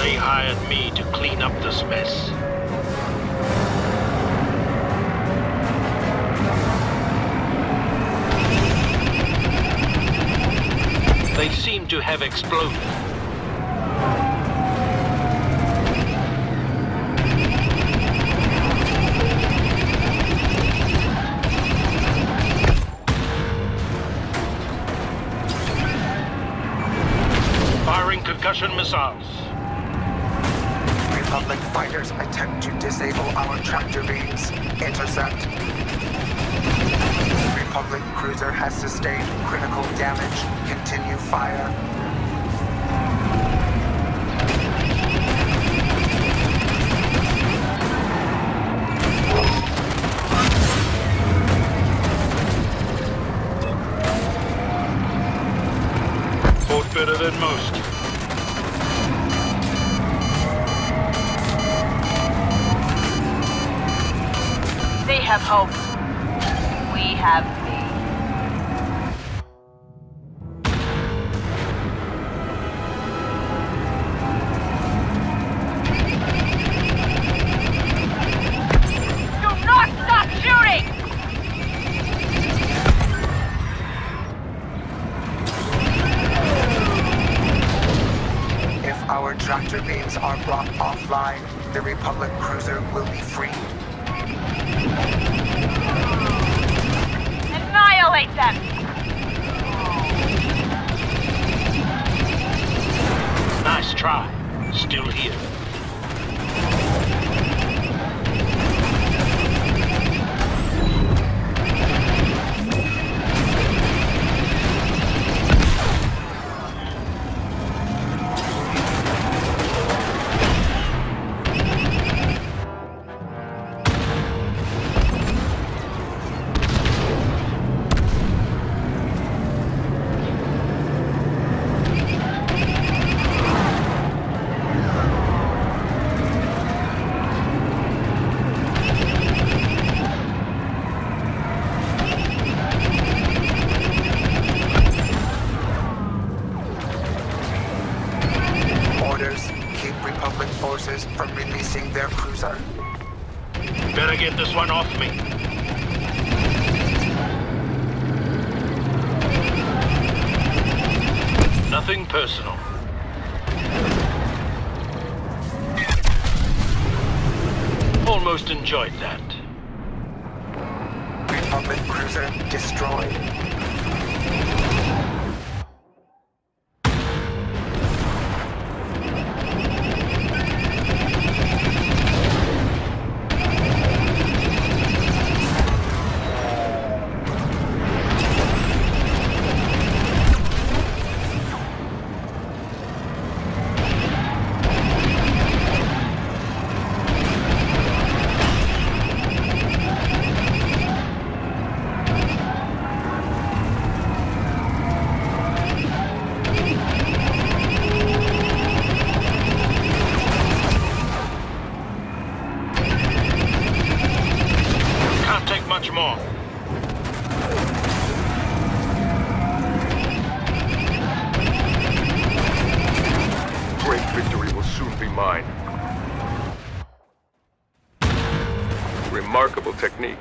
They hired me to clean up this mess. They seem to have exploded. Firing concussion missiles. Republic fighters attempt to disable our tractor beams. Intercept. Republic cruiser has sustained critical damage. Continue fire. Fought better than most. They have hope. We have me. Do not stop shooting! If our tractor beams are brought offline, the Republic cruiser will be free. Annihilate them! Nice try. Still here. Republic forces from releasing their cruiser. Better get this one off me. Nothing personal. Almost enjoyed that. Republic cruiser destroyed. Much more. Great victory will soon be mine. Remarkable technique.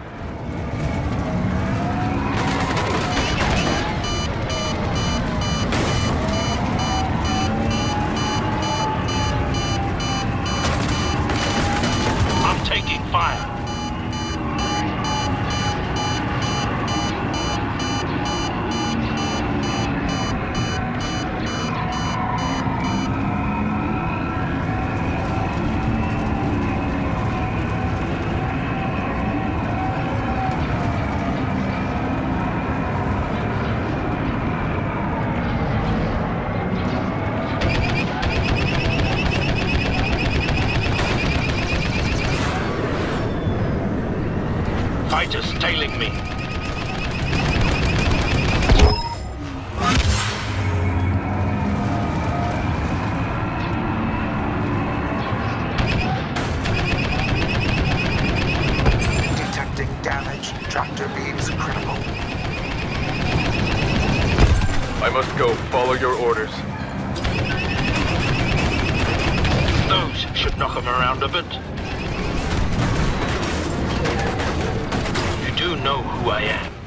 I'm taking fire. knock 'em around a bit. You do know who I am.